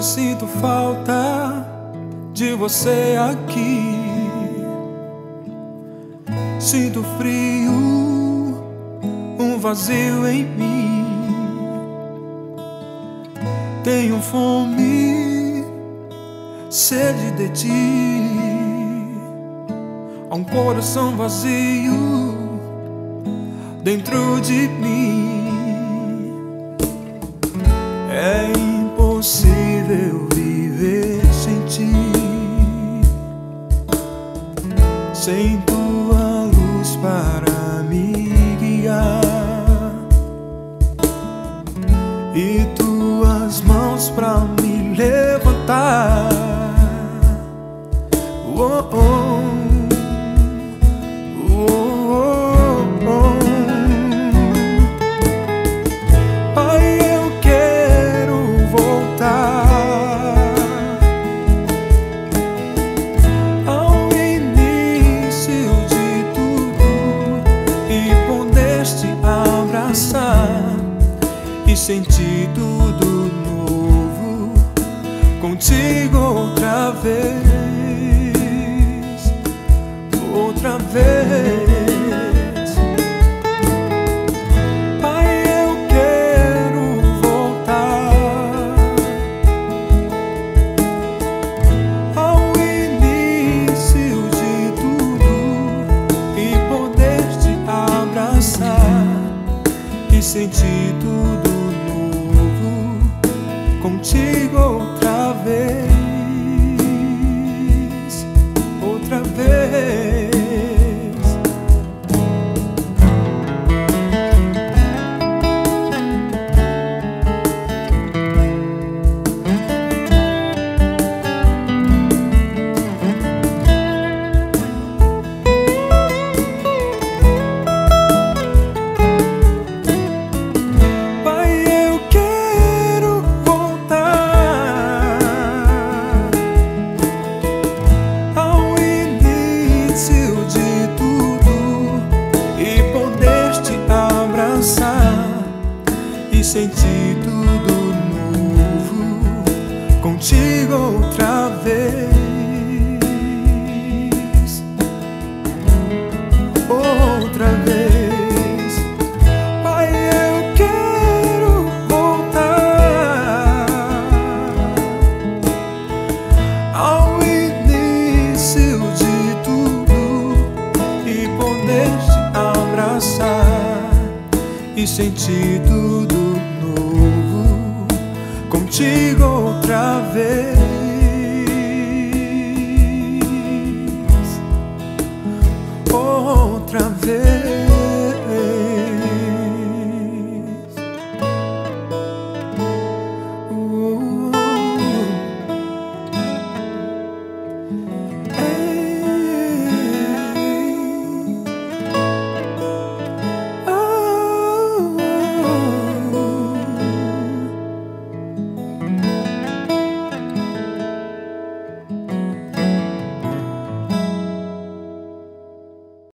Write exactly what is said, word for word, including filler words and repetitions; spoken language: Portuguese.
sinto falta de você aqui. Sinto frio, um vazio em mim. Tenho fome, sede de ti. Há um coração vazio dentro de mim. É impossível viver sem ti, sem tua luz para me guiar e tuas mãos para me levantar. Oh, oh. E sentir tudo novo contigo outra vez, outra vez. Pai, eu quero voltar ao início de tudo e poder te abraçar e sentir tudo contigo outra vez, outra vez. E sentir tudo novo contigo outra vez, outra vez. Pai, eu quero voltar ao início de tudo e poder te abraçar e sentir tudo novo contigo outra vez, outra vez.